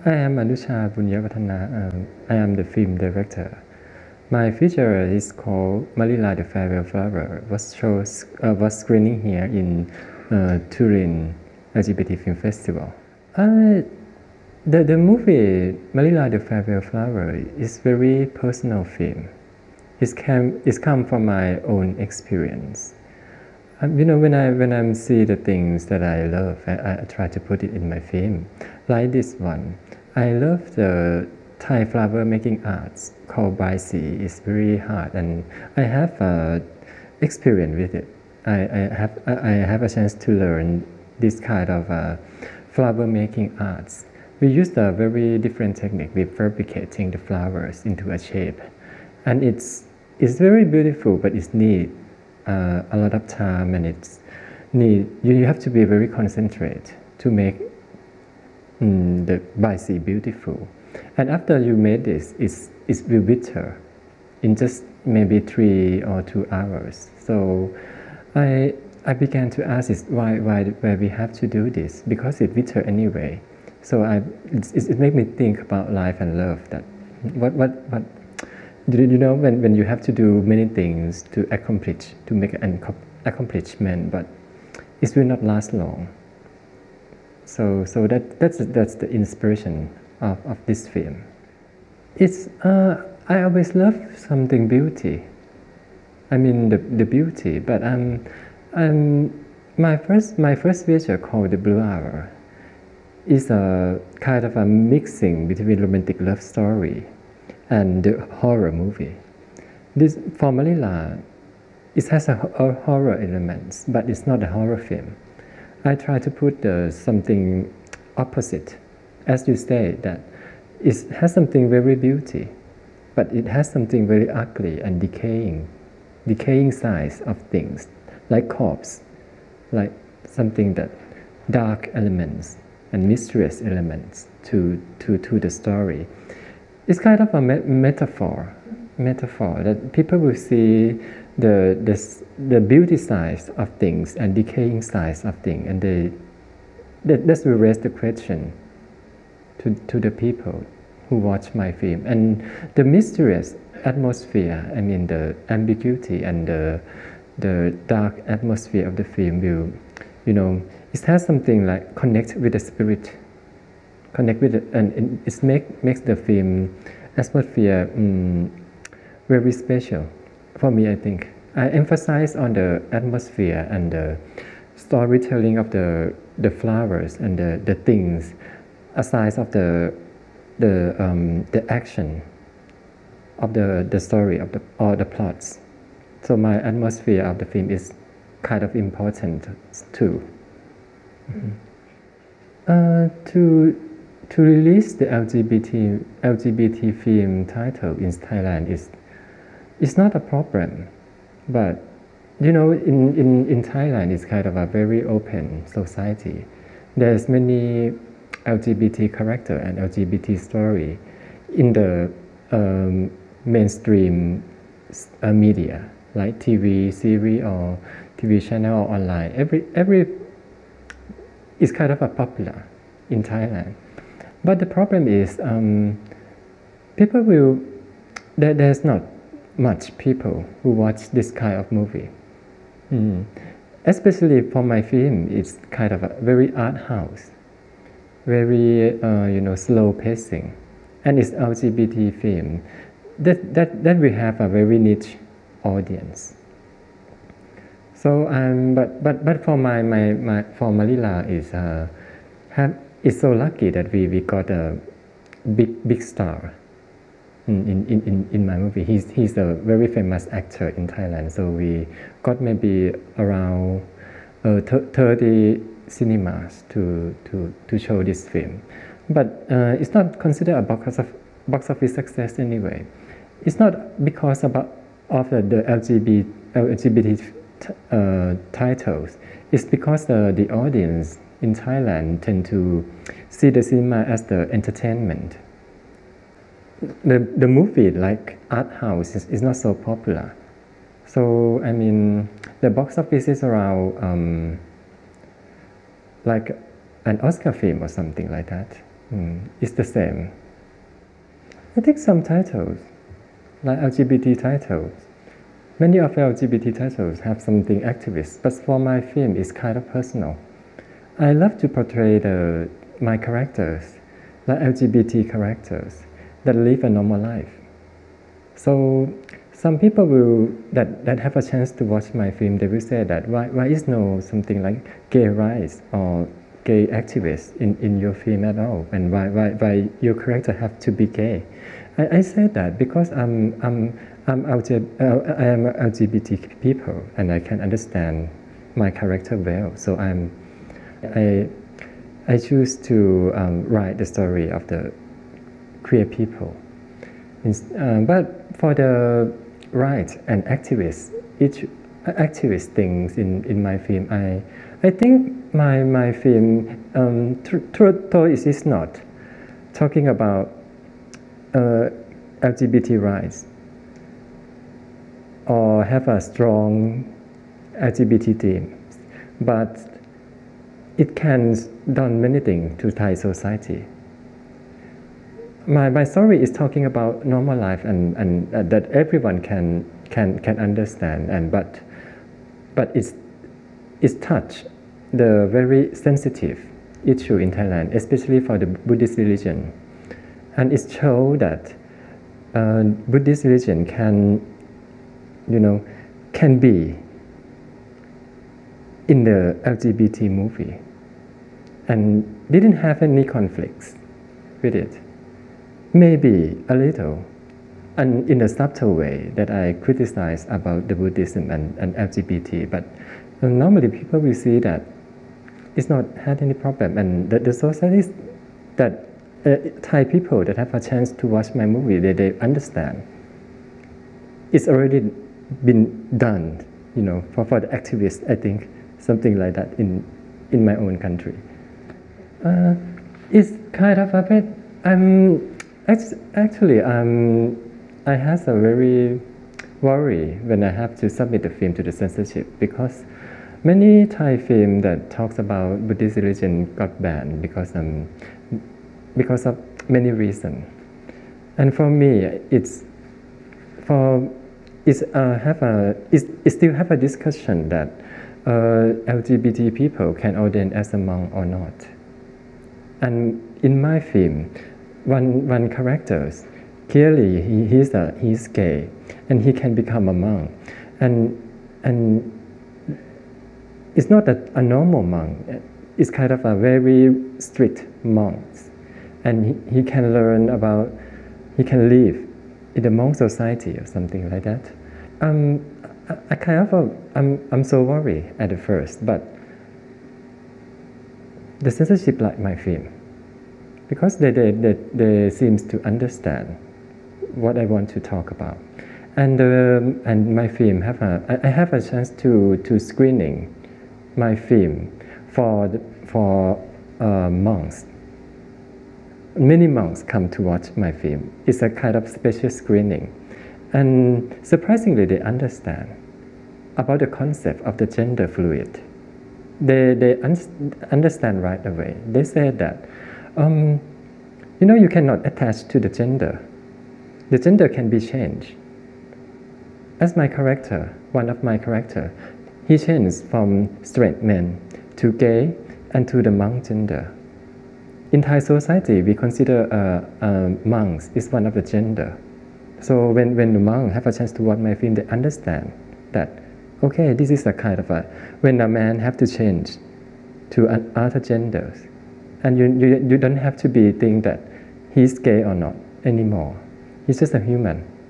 I am Anusha Bunyavathana. I am the film director. My feature is called Malila the Farewell Flower. Was screening here in Turin LGBT Film Festival. The movie Malila the Farewell Flower is very personal film. It's come from my own experience. When I see the things that I love, I try to put it in my film. Like this one, I love the Thai flower making arts called Bai Si. It's very hard, and I have experience with it. I have a chance to learn this kind of flower making arts. We used a very different technique with fabricating the flowers into a shape, and it's very beautiful, but it's neat. A lot of time, and you have to be very concentrated to make the basi beautiful. And after you made this, it will wither in just maybe 3 or 2 hours. So I began to ask why we have to do this, because it wither anyway. So it made me think about life and love. That what when you have to do many things to make an accomplishment, but it will not last long. So that's the inspiration of this film. It's I always love something beauty. I mean the beauty, but my first feature called The Blue Hour is a kind of a mixing between romantic love story and the horror movie. This for Malila, it has a horror elements, but it's not a horror film. I try to put something opposite, as you say, that it has something very beauty, but it has something very ugly and decaying sides of things, like corpse, like something that dark elements and mysterious elements to the story. It's kind of a metaphor that people will see the beauty sides of things and decaying sides of things, and that will raise the question to the people who watch my film. And the mysterious atmosphere, I mean the ambiguity and the dark atmosphere of the film will, it has something like connect with the spirit, connect with it, and it makes the film atmosphere very special for me. I think I emphasize on the atmosphere and the storytelling of the flowers and the things, aside of the action of the story of the plots. So my atmosphere of the film is kind of important too. To release the LGBT film title in Thailand is not a problem, but in Thailand it's kind of a very open society. There's many LGBT character and LGBT story in the mainstream media, like TV series or TV channel or online. Every is kind of a popular in Thailand. But the problem is there's not much people who watch this kind of movie. Especially for my film, it's kind of a very art house, very slow pacing, and it's LGBT film. That we have a very niche audience. So but for for Malila is so lucky that we got a big star in my movie. He's a very famous actor in Thailand. So we got maybe around 30 cinemas to show this film. But it's not considered a box office success anyway. It's not because of the LGBT titles. It's because the audience in Thailand tend to see the cinema as the entertainment. The movie, like art house, is not so popular. So I mean, the box office is around like an Oscar film or something like that. is the same. I think some titles, like LGBT titles, many of LGBT titles have something activist, but for my film, it's kind of personal. I love to portray my characters, like LGBT characters, that live a normal life. So some people that have a chance to watch my film, they will say that why is no something like gay rights or gay activists in your film at all, and why your character have to be gay? I say that because I am LGBT people and I can understand my character well. So I choose to write the story of the queer people. But for the rights and activists, each activist things in my film, I think my film, though it is not talking about LGBT rights or have a strong LGBT theme, but it can done many things to Thai society. My story is talking about normal life and that everyone can understand, but it's touch the very sensitive issue in Thailand, especially for the Buddhist religion, and it shows that Buddhist religion can be in the LGBT movie and didn't have any conflicts with it. Maybe a little, and in a subtle way that I criticize about the Buddhism and LGBT, but normally people will see that it's not had any problem, and that the societies that Thai people that have a chance to watch my movie, they understand. It's already been done, for the activists, I think, something like that in my own country. It's kind of a bit, actually, I had a very worry when I have to submit the film to the censorship, because many Thai films that talks about Buddhist religion got banned because of many reasons. And for me, it still have a discussion that LGBT people can ordain as a monk or not. And in my film, one character, clearly he's gay, and he can become a monk, and it's not a normal monk. It's kind of a very strict monk, and he can learn about, he can live in the monk society or something like that. I'm so worried at the first, but the censorship like my film, because they seems to understand what I want to talk about, and my film I have a chance to screening my film for monks. Many monks come to watch my film. It's a kind of special screening, and surprisingly they understand about the concept of the gender fluid. They understand right away. They say that you cannot attach to the gender. The gender can be changed. As my character, one of my character, he changed from straight man to gay and to the monk gender. In Thai society, we consider monks is one of the gender. So when the monk have a chance to watch my film, they understand that, okay, this is a kind of when a man have to change to other genders, and you don't have to be think that he's gay or not anymore. He's just a human.